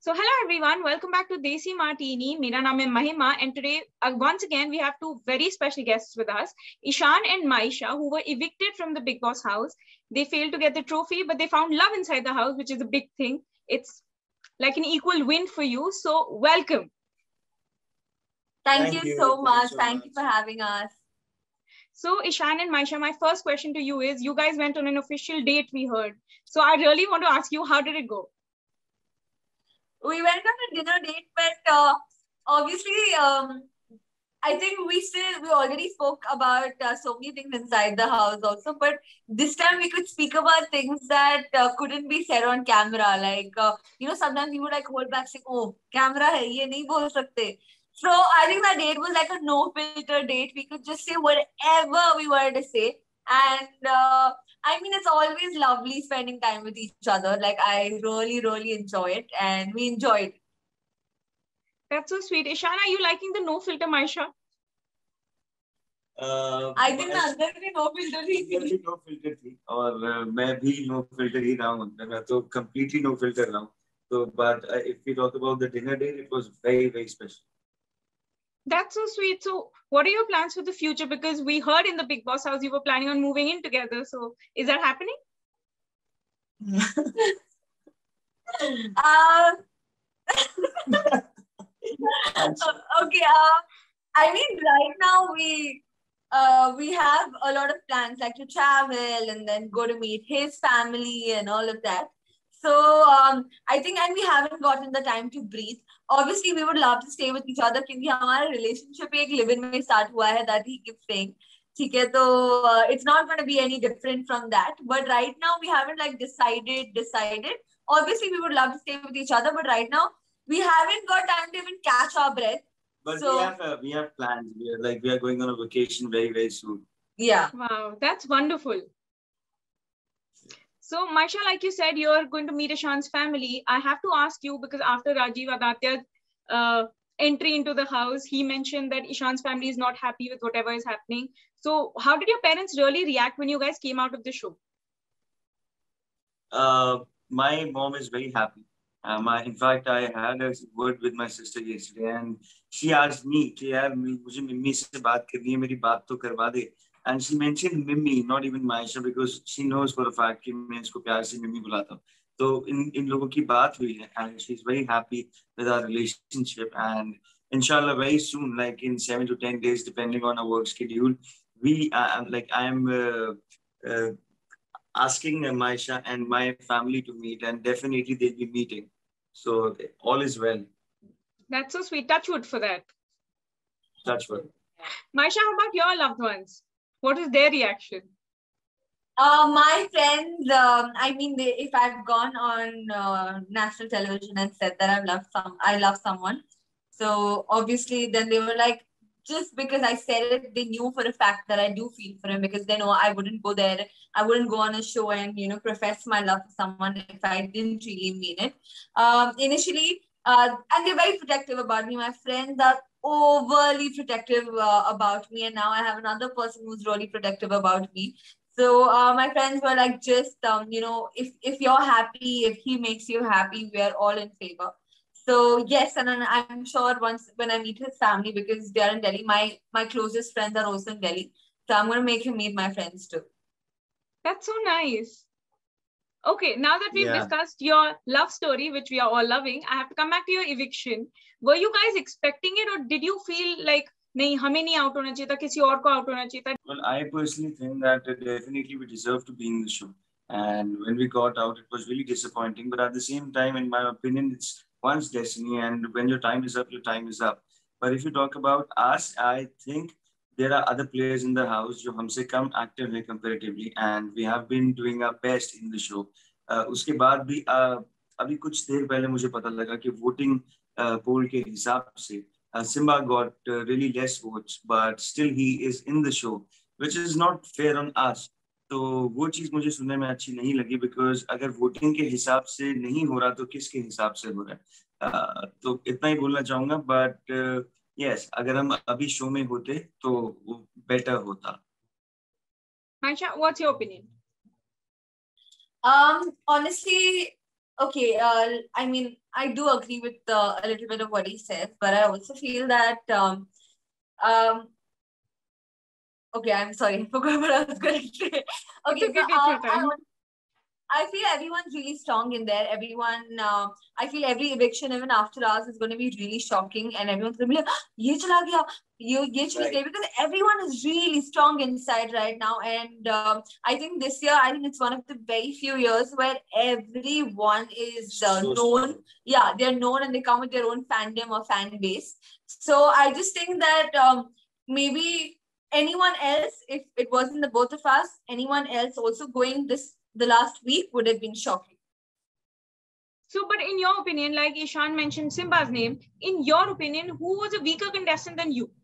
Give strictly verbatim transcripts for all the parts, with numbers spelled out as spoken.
So hello everyone, welcome back to Desi Martini. मेरा नाम है Mahima and today uh, once again we have two very special guests with us, Ishan and Maisha, who were evicted from the Big Boss house. They failed to get the trophy, but they found love inside the house, which is a big thing. It's like an equal win for you. So welcome. Thank, Thank you, you so much. So Thank much. you for having us. So Ishan and Maisha, my first question to you is, you guys went on an official date, we heard. So I really want to ask you, how did it go? We went on a dinner date, but uh, obviously, um, I think we still, we already spoke about uh, so many things inside the house also, but this time we could speak about things that uh, couldn't be said on camera. Like, uh, you know, sometimes we would like hold back saying, oh, camera hai, ye nahi bol sakte. So I think that date was like a no filter date. We could just say whatever we wanted to say. And uh, I mean, it's always lovely spending time with each other. Like, I really, really enjoy it, and we enjoyed it. That's so sweet. Ishan, are you liking the no filter, Maisha? Uh, I think the अंदर भी no filter ही थी. अंदर भी no filter थी और मैं भी no filter ही रहा हूँ. मैं तो completely no filter रहा हूँ. So, but uh, if we talk about the dinner date, it was very, very special. That's so sweet. So what are your plans for the future? Because we heard in the Big Boss house you were planning on moving in together. So is that happening? uh, okay. Uh, I mean, right now we uh, we have a lot of plans, like to travel and then go to meet his family and all of that. So um, I think, and we haven't gotten the time to breathe. Obviously, we would love to stay with each other because our relationship एक live-in में start हुआ है, that he keeps saying. ठीक है, तो uh, it's not going to be any different from that. But right now, we haven't like decided, decided. Obviously, we would love to stay with each other, but right now, we haven't got time to even catch our breath. But so, we have uh, we have plans. We are like we are going on a vacation very very soon. Yeah. Wow, that's wonderful. So, Maisha, like you said, you're going to meet Ishan's family. I have to ask you, because after Rajiv Adatya's uh, entry into the house, he mentioned that Ishan's family is not happy with whatever is happening. So, how did your parents really react when you guys came out of the show? Uh, my mom is very happy. Uh, my, in fact, I had a word with my sister yesterday, and she asked me, "कि यार मुझे mummy से बात करनी है, मेरी बात तो करवा दे." And she mentioned Mimmi, not even Maisha, because she knows for a fact कि मैं इसको प्यार से Mimmi बुलाता हूँ. तो इन इन लोगों की बात हुई है, and she's very happy with our relationship. And inshallah, very soon, like in seven to ten days, depending on our work schedule, we uh, like I am uh, uh, asking Maisha and my family to meet, and definitely they'll be meeting. So all is well. That's so sweet. Touch wood for that. Touch wood. Maisha, how about your loved ones? What is their reaction? Uh, my friends, um, I mean, they, if I've gone on uh, national television and said that I love some, I love someone, so obviously then they were like, just because I said it, they knew for a fact that I do feel for him, because they know I wouldn't go there, I wouldn't go on a show and, you know, profess my love for someone if I didn't really mean it. Um, initially, uh, and they're very protective about me. My friends are overly protective uh, about me, and now I have another person who's really protective about me. So uh, my friends were like, just um, you know, if if you're happy, if he makes you happy, we are all in favor. So yes, and I'm sure once when I meet his family, because they are in Delhi, my my closest friends are also in Delhi, so I'm gonna make him meet my friends too. That's so nice. Okay, now that we've yeah. discussed your love story, which we are all loving, I have to come back to your eviction. Were you guys expecting it, or did you feel like, नहीं हमें नहीं out होना चाहिए था, किसी और को out होना चाहिए था? Well, I personally think that definitely we deserve to be in the show. And when we got out, it was really disappointing. But at the same time, in my opinion, it's one's destiny. And when your time is up, your time is up. But if you talk about us, I think there are other players in the house जो हमसे कम active हैं comparatively, and we have been doing our best in the show. Uh, उसके बाद भी uh, अभी कुछ देर पहले मुझे पता लगा कि voting uh, poll के हिसाब से uh, Simba got uh, really less votes, but still he is in the show, which is not fair on us. तो वो चीज मुझे सुनने में अच्छी नहीं लगी, because अगर वोटिंग के हिसाब से नहीं हो रहा तो किसके हिसाब से हो रहा है. uh, तो इतना ही बोलना चाहूंगा. बट uh, yes, अगर हम अभी शो में होते तो वो बेटर होता. Maisha, what's your opinion? Um, honestly, Okay, uh, I mean, I do agree with uh, a little bit of what he says, but I also feel that um, um, okay, I'm sorry, I forgot what I was going to say. It's Okay, okay, so take uh, your I time. want I feel everyone's really strong in there. Everyone, uh, I feel every eviction, even after ours, is going to be really shocking, and everyone's going to be like, "ये चला गया, ये ये चली गई," because everyone is really strong inside right now. And um, I think this year, I think it's one of the very few years where everyone is uh, So known. strong. Yeah, they're known and they come with their own fandom or fan base. So I just think that um, maybe anyone else, if it wasn't the both of us, anyone else also going this the last week would have been shocking. So, but in your opinion, like Ishan mentioned Simba's name, in your opinion, who was a weaker contestant than you?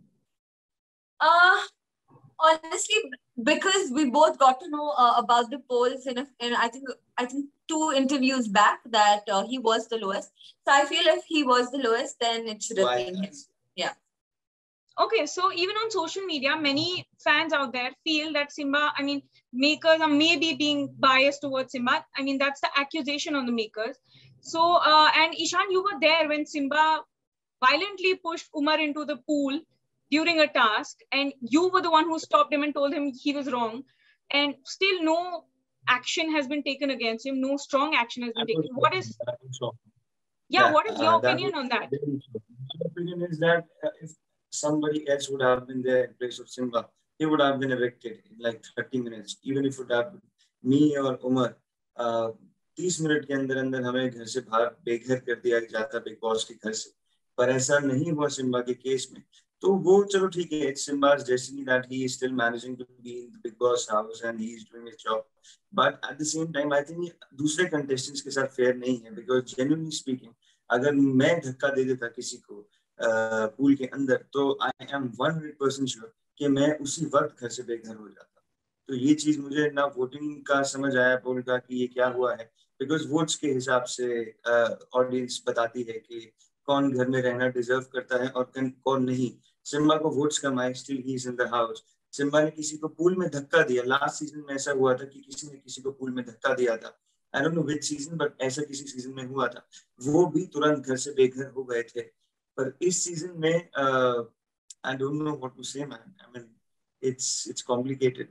Uh, honestly, because we both got to know uh, about the polls in, a, in I think I think two interviews back that uh, he was the lowest. So I feel if he was the lowest, then it should have Why? been him. Yeah. Okay, so even on social media, many fans out there feel that Simba, I mean, makers are maybe being biased towards Simba. I mean, that's the accusation on the makers. So, uh, and Ishan, you were there when Simba violently pushed Umar into the pool during a task, and you were the one who stopped him and told him he was wrong. And still, no action has been taken against him. No strong action has been That was taken. What shocking. is, That was shocking. yeah, Yeah, what is your uh, that opinion was on that? very shocking. My opinion is that uh, if somebody else would have been there in place of Simba, he would have been evicted in like thirty minutes. Even if it would have been me or Umar, uh, तीस मिनट के अंदर अंदर हमें घर से बाहर बेघर कर दिया जाता बिग बॉस के घर से. पर ऐसा नहीं हुआ सिम्बा के केस में. तो वो चलो ठीक है, it's Simba's destiny that he is still managing to be in the Big Boss house and he is doing his job. But at the same time, I think दूसरे contestants के साथ fair नहीं है, because genuinely speaking, अगर मैं धक्का दे देता किसी को पूल के अंदर, तो I am one hundred percent sure कि मैं उसी वक्त घर से बेघर हो जाता. तो ये चीज मुझे ना वोटिंग का समझ आया पोल का कि ये क्या हुआ है, बिकॉज वोट्स के हिसाब से ऑडियंस बताती है कि कौन घर में रहना डिजर्व करता है और कौन नहीं. सिम्बा को वोट्स कम आए, still he is in the house. Simba ने किसी को पूल में धक्का दिया. लास्ट सीजन में ऐसा हुआ था कि किसी ने किसी को पूल में धक्का दिया था. I don't know which season, but ऐसा किसी सीजन में हुआ था. वो भी तुरंत घर से बेघर हो गए थे. पर इस सीजन में I don't know what to say man. I mean it's it's complicated.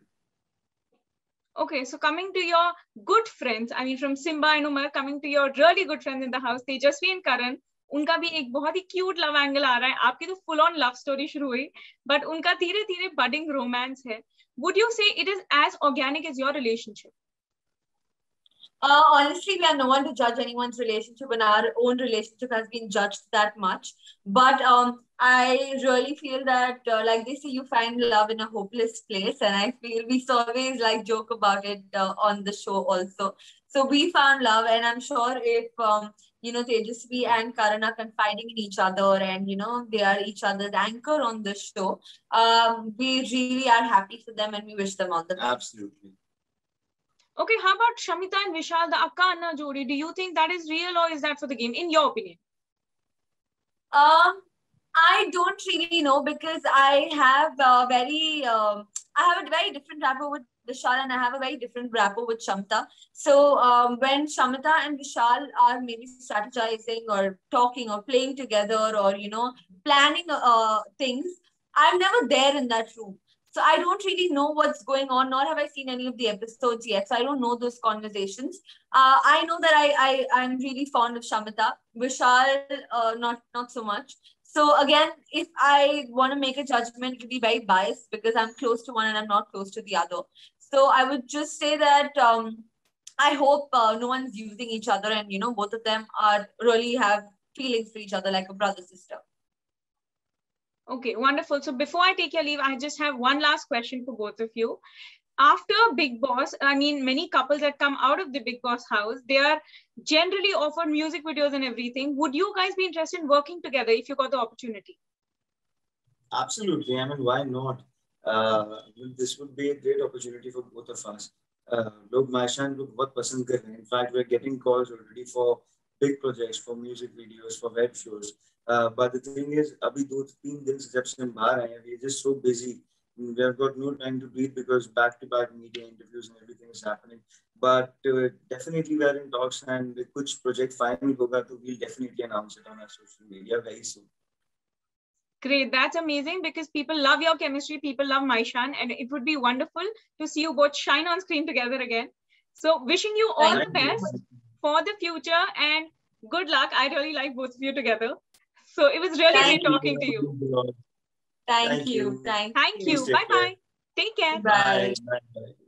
Okay, so coming to your good friends, I mean from Simba and Umar, coming to your really good friends in the house, Tejasvi and Karan, उनका भी एक बहुत ही cute love angle आ रहा है. आपकी तो फुल ऑन लव स्टोरी शुरू हुई, बट उनका धीरे धीरे बडिंग रोमांस है. Would you say it is as organic as your relationship? Uh, honestly, we are no one to judge anyone's relationship, and our own relationship has been judged that much. But um, I really feel that, uh, like they say, you find love in a hopeless place, and I feel we always like joke about it uh, on the show also. So we found love, and I'm sure if um, you know Tejasvi and Karan are confiding in each other, and you know they are each other's anchor on the show, um, we really are happy for them, and we wish them all the best. Absolutely. Okay, how about Shamita and Vishal, the Akka Anna Jodi? Do you think that is real or is that for the game, in your opinion? Um, I don't really know because I have a very, um, I have a very different rapport with Vishal and I have a very different rapport with Shamita. So um, when Shamita and Vishal are maybe strategizing or talking or playing together or, you know, planning uh, things, I'm never there in that room. So I don't really know what's going on, nor have I seen any of the episodes yet. So I don't know those conversations. Uh, I know that I, I I'm really fond of Shamita. Vishal, uh, not not so much. So again, if I want to make a judgment, it will be very biased because I'm close to one and I'm not close to the other. So I would just say that um, I hope uh, no one's using each other, and you know both of them are really have feelings for each other like a brother sister. Okay, wonderful. So before I take your leave, I just have one last question for both of you. After Big Boss, I mean, many couples that come out of the Big Boss house, they are generally offered music videos and everything. Would you guys be interested in working together if you got the opportunity? Absolutely. I mean, why not? Uh, this would be a great opportunity for both of us. लोग माशान को बहुत पसंद कर रहे हैं. In fact, we're getting calls already for big projects, for music videos, for web shows. Uh, but the thing is, अभी दो तीन दिन से जब से हम बाहर आए हैं, we're just so busy. We have got no time to breathe because back-to-back media interviews and everything is happening. but uh, definitely we are in talks, and kuch project final hoga to we'll definitely announce it on our social media very soon. Great, that's amazing because people love your chemistry, people love Maishan, and it would be wonderful to see you both shine on screen together again. So wishing you all Thank the best you. for the future and good luck. I really like both of you together. So it was really Thank great talking to you. Thank, Thank you. you. Thank, Thank you. you. Bye bye. Take care. Bye. Bye. Bye.